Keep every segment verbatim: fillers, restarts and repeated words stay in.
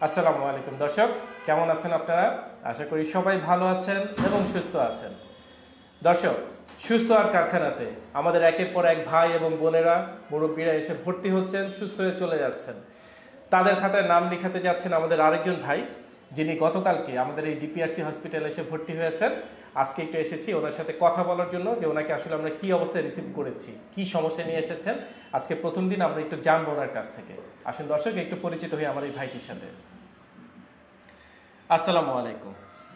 আসসালামু আলাইকুম দর্শক, কেমন আছেন আপনারা? আশা করি সবাই ভালো আছেন এবং সুস্থ আছেন। দর্শক, সুস্থ আর কারখানাতে আমাদের একের পর এক ভাই এবং বোনেরা, মুরব্বীরা এসে ভর্তি হচ্ছেন, সুস্থ হয়ে চলে যাচ্ছেন। তাদের খাতায় নাম লিখাতে যাচ্ছেন আমাদের আরেকজন ভাই, যিনি গতকালকে আমাদের এই ডিপিআরসি হসপিটালে এসে ভর্তি হয়েছেন। আজকে একটু এসেছি ওনার সাথে কথা বলার জন্য, যে ওনাকে আসলে আমরা কি অবস্থায় রিসিভ করেছি, কি সমস্যা নিয়ে এসেছেন। আজকে প্রথম দিন আমরা একটু জানবো ওনার কাছ থেকে। আসুন দর্শক, একটু পরিচিত হই আমার এই ভাইটির সাথে। আসসালামু আলাইকুম।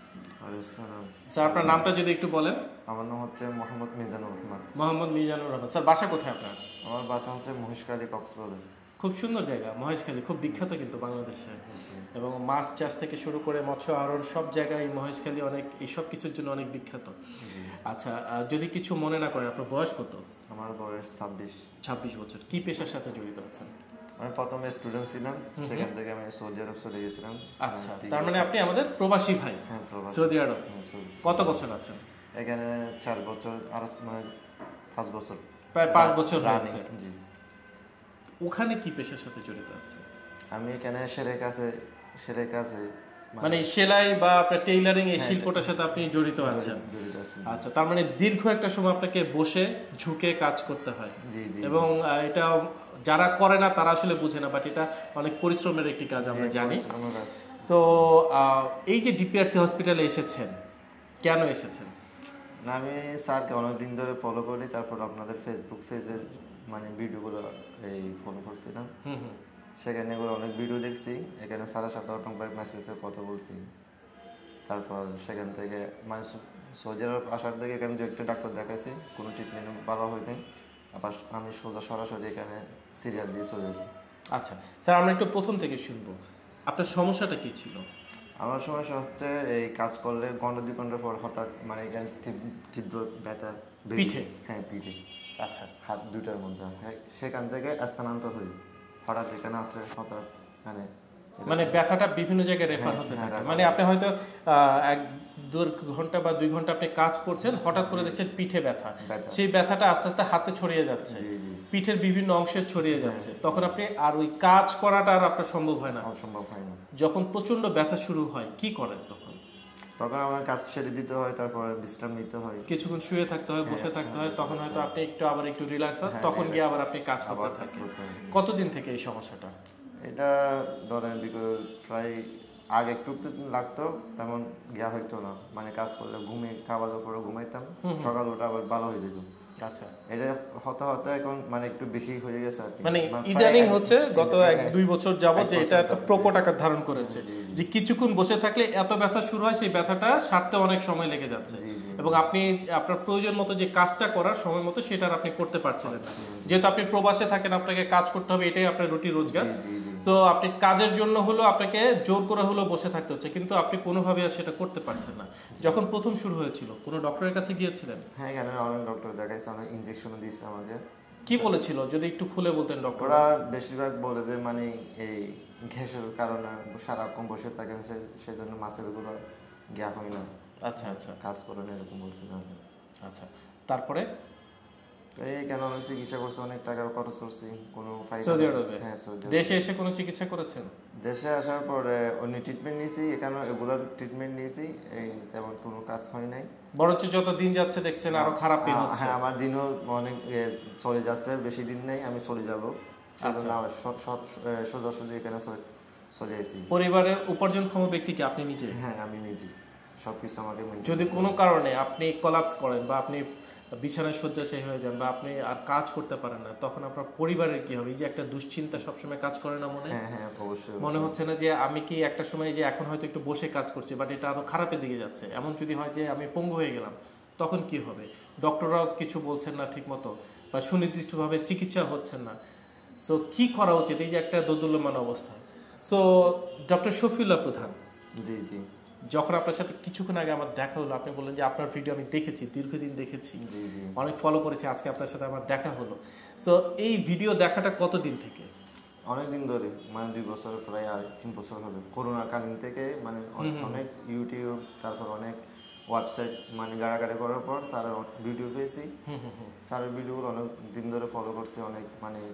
স্যার, আপনার নামটা যদি একটু বলেন। আমার নাম হচ্ছে মোহাম্মদ মিজানুর রহমান। মোহাম্মদ মিজানুর রহমান। স্যার, বাসা কোথায় আপনার? আমার বাসা হচ্ছে মহেশখালী, কক্সবাজার। খুব সুন্দর জায়গা মহেশখালী, খুব বিখ্যাত কিন্তু বাংলাদেশে। এবং মাছ চাষ থেকে শুরু করে মৎস্য আহরণ সব জায়গায় মহেশখালী অনেক, এই সব কিছুর জন্য অনেক বিখ্যাত। আচ্ছা, যদি কিছু মনে না করেন, আপনার বয়স কত? আমার বয়স ছাব্বিশ। ছাব্বিশ বছর। কি পেশার সাথে জড়িত আছেন? আমি প্রথমে স্টুডেন্ট ছিলাম, সেখান থেকে আমি সৌদি আরব চলে গেছিলাম। আচ্ছা, তার মানে আপনি আমাদের প্রবাসী ভাই। হ্যাঁ, প্রবাসী। সৌদি আরব কত বছর আছেন? এখানে চার বছর আর মানে পাঁচ বছর, প্রায় পাঁচ বছর হয়েছে। জি। ওখানে কি পেশার সাথে জড়িত আছেন? আমি এখানে সেলাই কাজে সেলাই কাজে মানে সেলাই বা আপনার টেইলারিং এই শিল্পটার সাথে আপনি জড়িত আছেন। আচ্ছা, তার মানে দীর্ঘ একটা সময় আপনাকে বসে ঝুঁকে কাজ করতে হয়। এবং এটা যারা করে না তারা আসলে বুঝে না, বাট এটা অনেক পরিশ্রমের একটি কাজ, আমরা জানি। তো এই যে ডিপিআরসি হসপিটালে এসেছেন, কেন এসেছেন? না, আমি স্যারকে অনেকদিন ধরে ফলো করি, তারপর আপনাদের ফেসবুক পেজের মানে ভিডিওগুলো এই ফলো করছিলাম। হুম হুম সেখানে অনেক ভিডিও দেখছি, এখানে স্যারের সাথে অনেকবার মেসেজে কথা বলছি। তারপর সেখান থেকে মানে সৌদি আরব আসার থেকে এখানে দু একটা ডাক্তার দেখাইছি, কোনো ট্রিটমেন্ট ভালো হয়নি। আবার আমি সোজা সরাসরি এখানে সিরিয়াল দিয়ে চলে গেছি। আচ্ছা স্যার, আমরা একটু প্রথম থেকে শুনবো, আপনার সমস্যাটা কি ছিল? আমার সমস্যা হচ্ছে এই কাজ করলে ঘন্টা দুই ঘন্টা পর হঠাৎ মানে এখানে তীব্র ব্যথা পিঠে। হ্যাঁ, পিঠে। আচ্ছা, হাত দুটার মধ্যে। হ্যাঁ, সেখান থেকে স্থানান্তর হই, হঠাৎ এখানে আসলে হঠাৎ এখানে মানে ব্যথাটা বিভিন্ন জায়গায় রেফার হতে থাকে। মানে আপনি হয়তো এক দু ঘন্টা বা দুই ঘন্টা আপনি কাজ করছেন, হঠাৎ করে দেখছেন পিঠে ব্যথা, সেই ব্যথাটা আস্তে আস্তে হাতে ছড়িয়ে যাচ্ছে, পিঠের বিভিন্ন অংশে ছড়িয়ে যাচ্ছে। তখন আপনি আর ওই কাজ করাটা আর আপনার সম্ভব হয় না। সম্ভব হয় না। যখন প্রচন্ড ব্যথা শুরু হয়, কি করেন তখন? তখন আমার কাজ ছেড়ে দিতে হয়, তারপর বিশ্রাম নিতে হয়, কিছুক্ষণ শুয়ে থাকতে হয়, বসে থাকতে হয়। তখন হয়তো আপনি একটু আবার একটু রিল্যাক্স হয়, তখন গিয়ে আবার আপনি কাজ করতে থাকেন। কতদিন থেকে এই সমস্যাটা? এটা ধরেন প্রায় আগে একটু একটু লাগতো, তেমন গিয়া হইতো না। মানে কাজ করলে ঘুমিয়ে খাওয়া দাওয়ার পরে ঘুমাইতাম, সকাল ওটা আবার ভালো হয়ে যেত। আচ্ছা, এটা হতে হতে এখন মানে একটু বেশি হয়ে গেছে আর কি। মানে ইদানিং হচ্ছে গত এক দুই বছর যাবত যে এটা একটা প্রকট আকার ধারণ করেছে, যে কিছুক্ষণ বসে থাকলে এত ব্যথা শুরু হয়, সেই ব্যথাটা সারতে অনেক সময় লেগে যাচ্ছে। এবং আপনি আপনার প্রয়োজন মতো যে কাজটা করার সময় মতো সেটা আপনি করতে পারছিলেন না। যেহেতু আপনি প্রবাসে থাকেন, আপনাকে কাজ করতে হবে, এটাই আপনার রুটি রোজগার। তো আপনি কাজের জন্য হলো আপনাকে জোর করে হলো বসে থাকতে হচ্ছে, কিন্তু আপনি কোনোভাবে আর সেটা করতে পারছেন না। যখন প্রথম শুরু হয়েছিল, কোনো ডক্টরের কাছে গিয়েছিলেন? হ্যাঁ, এখানে অনেক ডক্টর দেখাইছে, অনেক ইনজেকশন দিয়েছে আমাকে। কি বলেছিল যদি একটু খুলে বলতেন? ডক্টররা বেশিরভাগ বলে যে মানে এই গ্যাসের কারণে সারাক্ষণ বসে থাকেন, সেই জন্য মাসেল গুলো গ্যাপ হয় না। আচ্ছা আচ্ছা, কাজ করেন এরকম বলছিল। আচ্ছা, তারপরে এই কেন আমি চিকিৎসা করছি, অনেক টাকা খরচ করছি, কোনো ফায়দা। সৌদি আরবে? হ্যাঁ, সৌদি আরবে। দেশে এসে কোনো চিকিৎসা করেছেন? দেশে আসার পরে অন্য ট্রিটমেন্ট নিয়েছি, এখানে এগুলার ট্রিটমেন্ট নিয়েছি, এই তেমন কোনো কাজ হয় নাই। বরঞ্চ যত দিন যাচ্ছে দেখছেন আরো খারাপ দিন হচ্ছে। হ্যাঁ, আমার দিনও অনেক চলে যাচ্ছে, বেশি দিন নেই, আমি চলে যাব। সোজাসুজি এখানে চলে আসি। পরিবারের উপার্জনক্ষম ব্যক্তি কি আপনি নিজে? হ্যাঁ, আমি নিজে, সবকিছু আমাকে। যদি কোনো কারণে আপনি কোলাপস করেন বা আপনি বিছানায় শয্যাশায়ী হয়ে যান বা আপনি আর কাজ করতে পারেন না, তখন আপনার পরিবারের কি হবে? এই যে একটা দুশ্চিন্তা সবসময় কাজ করে না মনে? হ্যাঁ হ্যাঁ, অবশ্যই। মনে হচ্ছে না যে আমি কি একটা সময় যে এখন হয়তো একটু বসে কাজ করছি, বাট এটা আরো খারাপের দিকে যাচ্ছে, এমন যদি হয় যে আমি পঙ্গু হয়ে গেলাম, তখন কি হবে? ডক্টররাও কিছু বলছেন না ঠিক মতো, বা সুনির্দিষ্টভাবে চিকিৎসা হচ্ছেন না। সো কি করা উচিত এই যে একটা দোদুল্যমান অবস্থা? সো ডক্টর শফিউল্লাহ প্রধান, জি জি, যখন আপনার সাথে কিছুক্ষণ আগে আমার দেখা হলো, আপনি বললেন যে আপনার ভিডিও আমি দেখেছি, দীর্ঘদিন দেখেছি, অনেক ফলো করেছি, আজকে আপনার সাথে আমার দেখা হলো। সো এই ভিডিও দেখাটা কতদিন থেকে? অনেকদিন ধরে, মানে দুই বছর, প্রায় আর তিন বছর হবে। করোনা কালীন থেকে মানে অনেক ইউটিউব, তারপর অনেক ওয়েবসাইট মানে গাড়াগাড়ি করার পর স্যারের ভিডিও পেয়েছি। স্যারের ভিডিওগুলো অনেক দিন ধরে ফলো করছি, অনেক মানে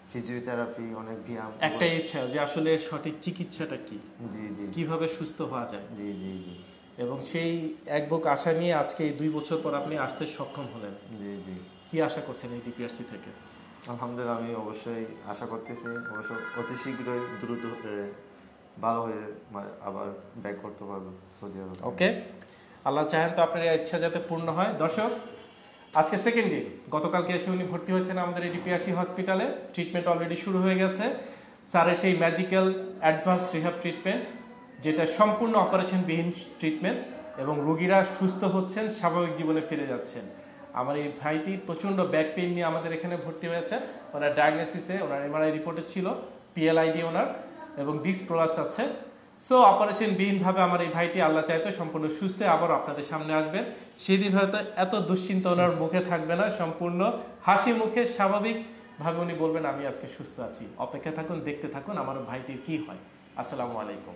ফিজিওথেরাপি, অনেক ব্যায়াম। একটা ইচ্ছা যে আসলে সঠিক চিকিৎসাটা কি, জি জি, কিভাবে সুস্থ হওয়া যায়। জি জি জি, এবং সেই এক বুক আশা নিয়ে আজকে এই দুই বছর পর আপনি আসতে সক্ষম হলেন। জি জি। কি আশা করছেন এই ডিপিআরসি থেকে? আলহামদুলিল্লাহ, আমি অবশ্যই আশা করতেছি অবশ্য অতি শীঘ্রই দ্রুত ভালো হয়ে আবার ব্যাক করতে পারবো সৌদি আরব। ওকে, আল্লাহ চাহেন তো আপনার এই ইচ্ছা যাতে পূর্ণ হয়। দর্শক, আজকে সেকেন্ড দিন, গতকালকে এসে উনি ভর্তি হয়েছেন আমাদের এই ডিপিআরসি হসপিটালে। ট্রিটমেন্ট অলরেডি শুরু হয়ে গেছে। স্যারের সেই ম্যাজিক্যাল অ্যাডভান্স রিহ্যাব ট্রিটমেন্ট, যেটা সম্পূর্ণ অপারেশনবিহীন ট্রিটমেন্ট, এবং রোগীরা সুস্থ হচ্ছেন, স্বাভাবিক জীবনে ফিরে যাচ্ছেন। আমার এই ভাইটি প্রচণ্ড ব্যাক পেইন নিয়ে আমাদের এখানে ভর্তি হয়েছে। ওনার ডায়াগনোসিসে ওনার এমআরআই রিপোর্টে ছিল পিএলআইডি ওনার, এবং ডিস্ক প্রলাপস আছে। সো অপারেশনবিহীনভাবে আমার এই ভাইটি আল্লাহ চাইতে সম্পূর্ণ সুস্থ আবার আপনাদের সামনে আসবেন। সেদিন হয়তো এত দুশ্চিন্তা ওনার মুখে থাকবে না, সম্পূর্ণ হাসি মুখে স্বাভাবিকভাবে উনি বলবেন আমি আজকে সুস্থ আছি। অপেক্ষা থাকুন, দেখতে থাকুন আমার ভাইটির কি হয়। আসসালামু আলাইকুম।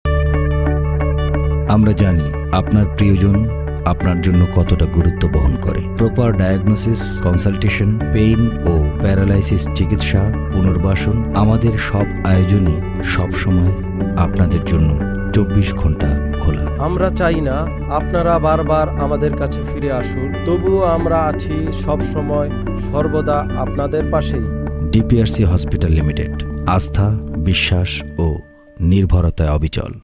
আমরা জানি আপনার প্রিয়জন আপনার জন্য কতটা গুরুত্ব বহন করে। প্রপার ডায়াগনোসিস, কনসালটেশন, পেইন ও প্যারালাইসিস চিকিৎসা, পুনর্বাসন, আমাদের সব আয়োজনই সবসময় আপনাদের জন্য চব্বিশ ঘন্টা খোলা। আমরা চাই না আপনারা বারবার আমাদের কাছে ফিরে আসুন, তবুও আমরা আছি সব সময় সর্বদা আপনাদের পাশেই। ডিপিআরসি হসপিটাল লিমিটেড, আস্থা, বিশ্বাস ও নির্ভরতায় অবিচল।